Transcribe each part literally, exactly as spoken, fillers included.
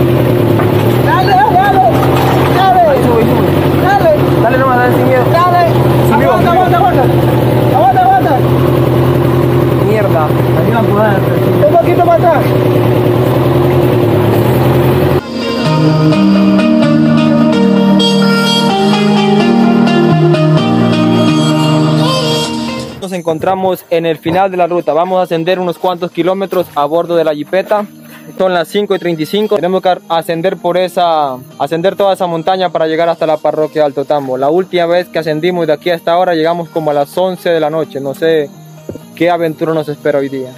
Dale, dale, dale. Dale. Ahí sube, sube. Dale. Dale nomás, dale sin miedo. Dale. Subió, Aguanta, subió. aguanta, aguanta. Aguanta, aguanta. Mierda. Ayuda a empujar. Un poquito para atrás. Nos encontramos en el final de la ruta. Vamos a ascender unos cuantos kilómetros a bordo de la jipeta. Son las cinco y treinta y cinco. Tenemos que ascender por esa, ascender toda esa montaña para llegar hasta la parroquia de Alto Tambo. La última vez que ascendimos de aquí a esta hora llegamos como a las once de la noche. No sé qué aventura nos espera hoy día.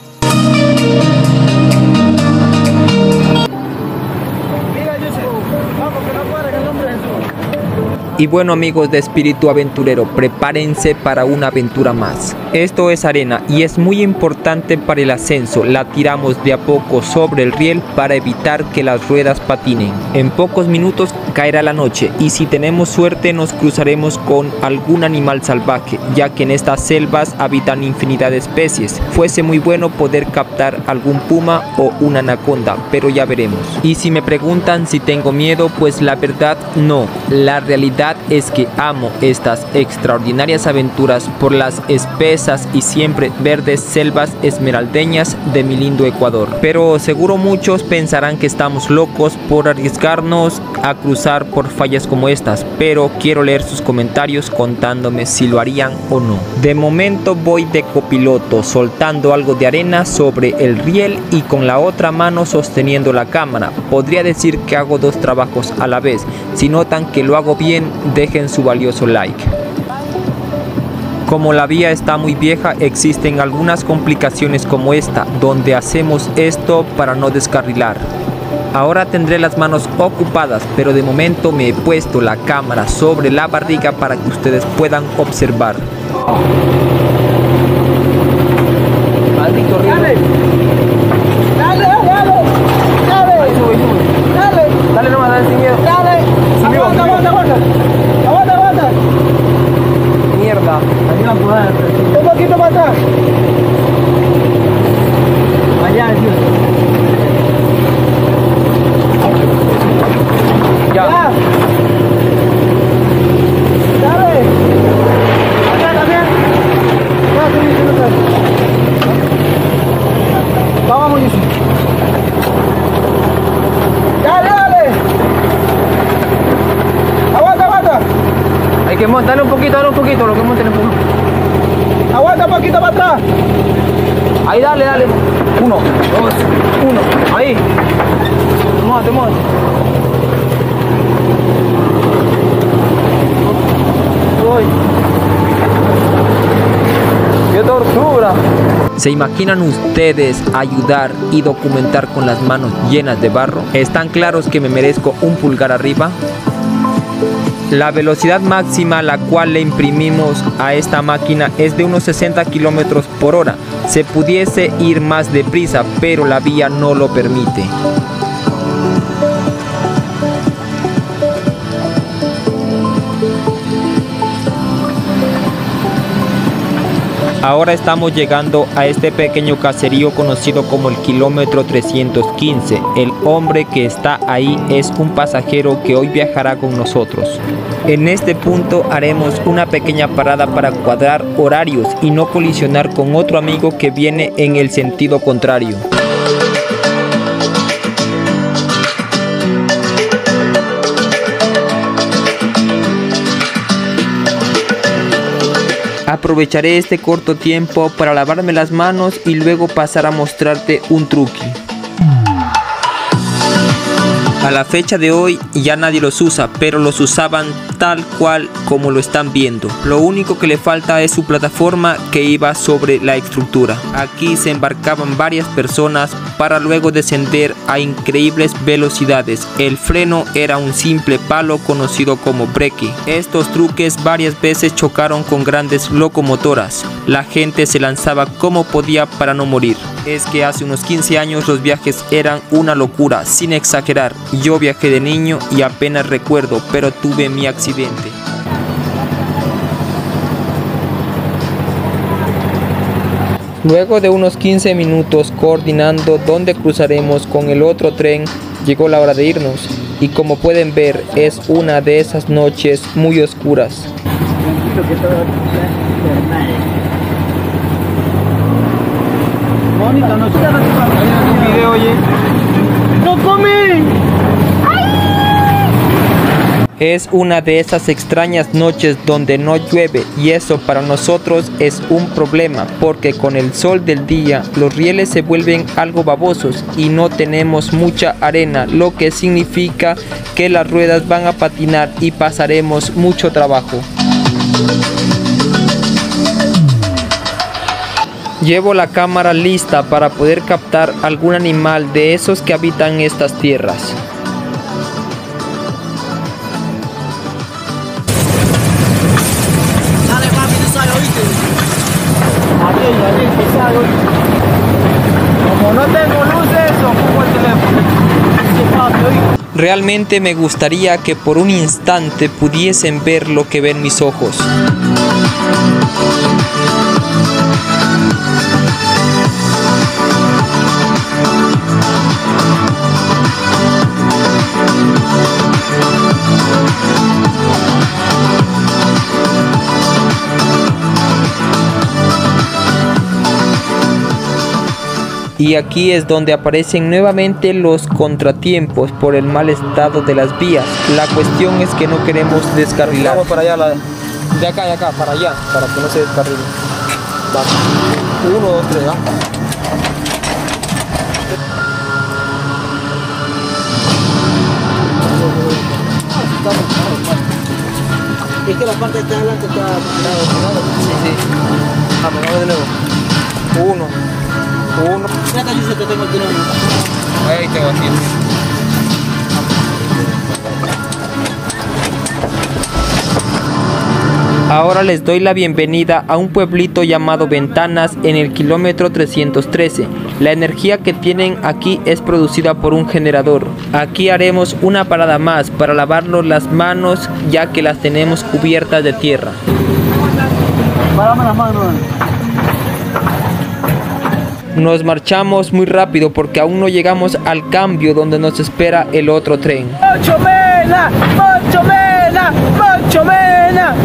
Y bueno, amigos de Espíritu Aventurero, prepárense para una aventura más. Esto es arena y es muy importante para el ascenso. La tiramos de a poco sobre el riel para evitar que las ruedas patinen. En pocos minutos caerá la noche y si tenemos suerte nos cruzaremos con algún animal salvaje, ya que en estas selvas habitan infinidad de especies. Fuese muy bueno poder captar algún puma o una anaconda, pero ya veremos. Y si me preguntan si tengo miedo, pues la verdad no. La realidad es que amo estas extraordinarias aventuras por las espesas y siempre verdes selvas esmeraldeñas de mi lindo Ecuador. Pero seguro muchos pensarán que estamos locos por arriesgarnos a cruzar por fallas como estas, pero quiero leer sus comentarios contándome si lo harían o no. De momento voy de copiloto, soltando algo de arena sobre el riel y con la otra mano sosteniendo la cámara. Podría decir que hago dos trabajos a la vez. Si notan que lo hago bien, dejen su valioso like. Como la vía está muy vieja, existen algunas complicaciones como esta, donde hacemos esto para no descarrilar. Ahora tendré las manos ocupadas, pero de momento me he puesto la cámara sobre la barriga para que ustedes puedan observar. Maldito río. Dale. Dale, dale, dale. Dale. Ahí sube, sube. Dale. Dale nomás, dale sin miedo. Dale. Subió, Aguanta, subió. aguanta, aguanta. Aguanta, aguanta. Mierda. Ayuda a empujar. Un poquito para atrás. Allá, tío. Ya. Ya. Dale. Acá también. Ya, sí, sí, sí, sí. Vamos, Yusuf. Dale, dale. Aguanta, aguanta. Hay que montarle un poquito, dale un poquito, lo que monten un poquito. Aguanta un poquito para atrás. Ahí, dale, dale. Uno, dos, uno. Ahí. Móvate, móvate. Uy. ¡Qué tortura! ¿Se imaginan ustedes ayudar y documentar con las manos llenas de barro? ¿Están claros que me merezco un pulgar arriba? La velocidad máxima a la cual le imprimimos a esta máquina es de unos sesenta kilómetros por hora. Se pudiese ir más deprisa, pero la vía no lo permite. Ahora estamos llegando a este pequeño caserío conocido como el kilómetro trescientos quince. El hombre que está ahí es un pasajero que hoy viajará con nosotros. En este punto haremos una pequeña parada para cuadrar horarios y no colisionar con otro amigo que viene en el sentido contrario. Aprovecharé este corto tiempo para lavarme las manos y luego pasar a mostrarte un truqui. A la fecha de hoy ya nadie los usa, pero los usaban tal cual como lo están viendo. Lo único que le falta es su plataforma que iba sobre la estructura. Aquí se embarcaban varias personas para luego descender a increíbles velocidades. El freno era un simple palo conocido como breque. Estos truques varias veces chocaron con grandes locomotoras. La gente se lanzaba como podía para no morir. Es que hace unos quince años los viajes eran una locura, sin exagerar. Yo viajé de niño y apenas recuerdo, pero tuve mi accidente. Luego de unos quince minutos coordinando dónde cruzaremos con el otro tren, llegó la hora de irnos y como pueden ver es una de esas noches muy oscuras. Mónica, no está un video, oye. ¡No come! Es una de esas extrañas noches donde no llueve y eso para nosotros es un problema porque con el sol del día los rieles se vuelven algo babosos y no tenemos mucha arena, lo que significa que las ruedas van a patinar y pasaremos mucho trabajo. Llevo la cámara lista para poder captar algún animal de esos que habitan estas tierras. Como no tengo luces, ocupo el teléfono. Realmente me gustaría que por un instante pudiesen ver lo que ven mis ojos. Y aquí es donde aparecen nuevamente los contratiempos por el mal estado de las vías. La cuestión es que no queremos descarrilar. Vamos para allá, la... De acá, de acá, para allá, para que no se descarrile. Vamos. Uno, dos, tres, ¿ah? Es que la parte de adelante está al lado. Sí, sí. Vamos, vamos de nuevo. Uno. Uno. Mira que yo se te tengo el teléfono. Ahí tengo aquí. Ahora les doy la bienvenida a un pueblito llamado Ventanas en el kilómetro trescientos trece. La energía que tienen aquí es producida por un generador. Aquí haremos una parada más para lavarnos las manos ya que las tenemos cubiertas de tierra. Párame las manos. Nos marchamos muy rápido porque aún no llegamos al cambio donde nos espera el otro tren. ¡Mocho Mena! ¡Mocho Mena! ¡Mocho Mena!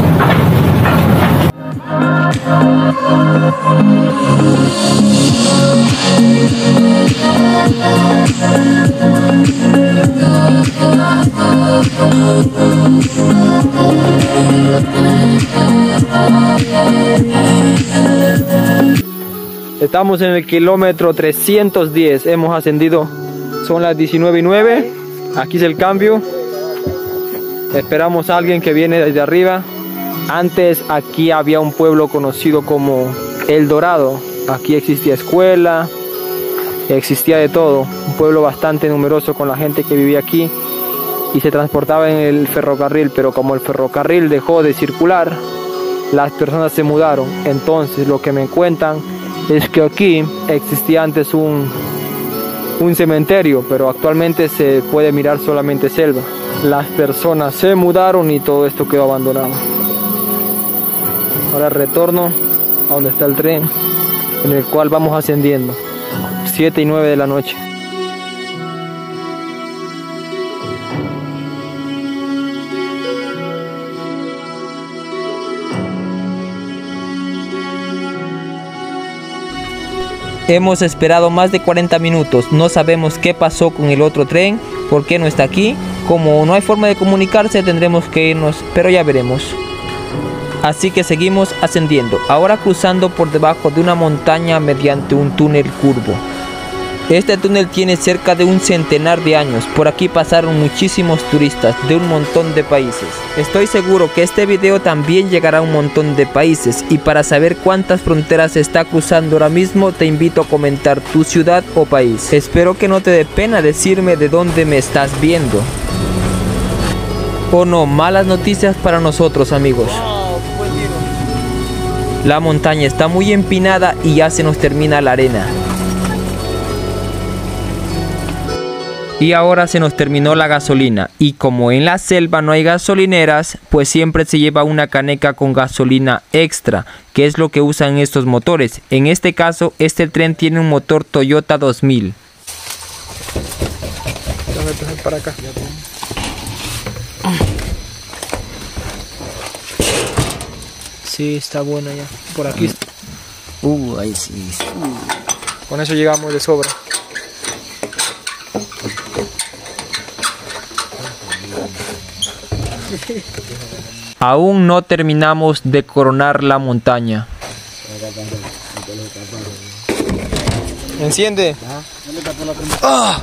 Estamos en el kilómetro trescientos diez, hemos ascendido, son las diecinueve y nueve, aquí es el cambio, esperamos a alguien que viene desde arriba. Antes aquí había un pueblo conocido como El Dorado, aquí existía escuela, existía de todo, un pueblo bastante numeroso con la gente que vivía aquí y se transportaba en el ferrocarril, pero como el ferrocarril dejó de circular, las personas se mudaron. Entonces lo que me cuentan es que aquí existía antes un, un cementerio, pero actualmente se puede mirar solamente selva. Las personas se mudaron y todo esto quedó abandonado. Ahora retorno a donde está el tren, en el cual vamos ascendiendo, siete y nueve de la noche. Hemos esperado más de cuarenta minutos, no sabemos qué pasó con el otro tren, por qué no está aquí. Como no hay forma de comunicarse tendremos que irnos, pero ya veremos. Así que seguimos ascendiendo, ahora cruzando por debajo de una montaña mediante un túnel curvo. Este túnel tiene cerca de un centenar de años, por aquí pasaron muchísimos turistas de un montón de países. Estoy seguro que este video también llegará a un montón de países y para saber cuántas fronteras se está cruzando ahora mismo te invito a comentar tu ciudad o país. Espero que no te dé pena decirme de dónde me estás viendo. O no, malas noticias para nosotros amigos. La montaña está muy empinada y ya se nos termina la arena. Y ahora se nos terminó la gasolina y como en la selva no hay gasolineras, pues siempre se lleva una caneca con gasolina extra, que es lo que usan estos motores. En este caso, este tren tiene un motor Toyota dos mil. Entonces para acá. Sí, está buena ya. Por aquí está. Uh, ahí sí. Con eso llegamos de sobra. Aún no terminamos de coronar la montaña. Enciende. ¡Ah!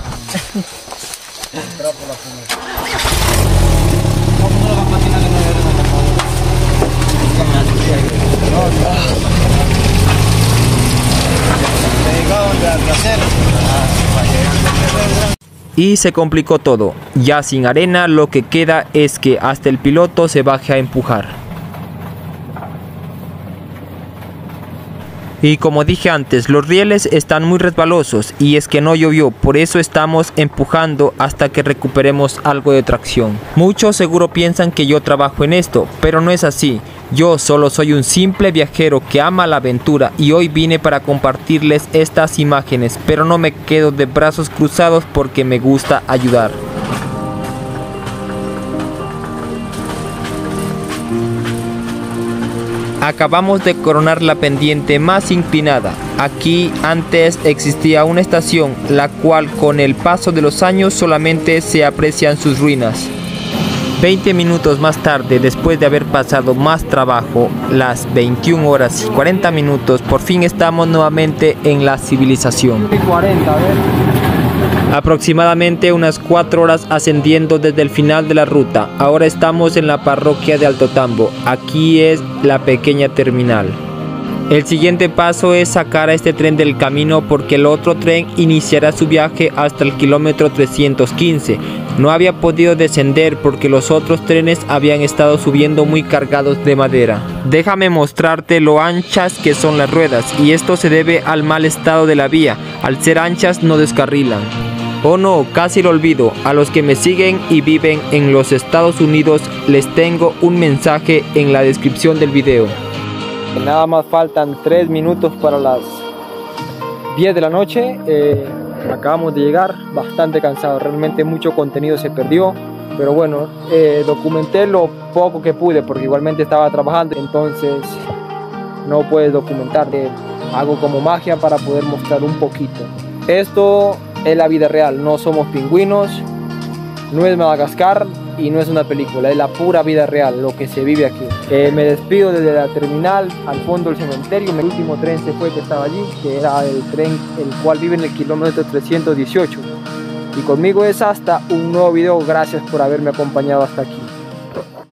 Y se complicó todo. Ya sin arena, lo que queda es que hasta el piloto se baje a empujar. Y como dije antes, los rieles están muy resbalosos y es que no llovió, por eso estamos empujando hasta que recuperemos algo de tracción. Muchos seguro piensan que yo trabajo en esto, pero no es así. Yo solo soy un simple viajero que ama la aventura y hoy vine para compartirles estas imágenes, pero no me quedo de brazos cruzados porque me gusta ayudar. Acabamos de coronar la pendiente más inclinada. Aquí antes existía una estación, la cual con el paso de los años solamente se aprecian sus ruinas. veinte minutos más tarde, después de haber pasado más trabajo, las veintiuna horas y cuarenta minutos, por fin estamos nuevamente en la civilización. cuarenta, a ver. Aproximadamente unas cuatro horas ascendiendo desde el final de la ruta. Ahora estamos en la parroquia de Alto Tambo. Aquí es la pequeña terminal. El siguiente paso es sacar a este tren del camino porque el otro tren iniciará su viaje hasta el kilómetro trescientos quince. No había podido descender porque los otros trenes habían estado subiendo muy cargados de madera. Déjame mostrarte lo anchas que son las ruedas y esto se debe al mal estado de la vía. Al ser anchas no descarrilan. Oh no, casi lo olvido. A los que me siguen y viven en los Estados Unidos les tengo un mensaje en la descripción del video. Nada más faltan tres minutos para las diez de la noche. Eh, acabamos de llegar, bastante cansado. Realmente mucho contenido se perdió. Pero bueno, eh, documenté lo poco que pude porque igualmente estaba trabajando. Entonces no puedes documentar. Eh, hago como magia para poder mostrar un poquito. Esto es la vida real, no somos pingüinos, no es Madagascar y no es una película, es la pura vida real, lo que se vive aquí. Eh, me despido desde la terminal, al fondo del cementerio. El último tren se fue que estaba allí, que era el tren el cual vive en el kilómetro trescientos dieciocho. Y conmigo es hasta un nuevo video, gracias por haberme acompañado hasta aquí.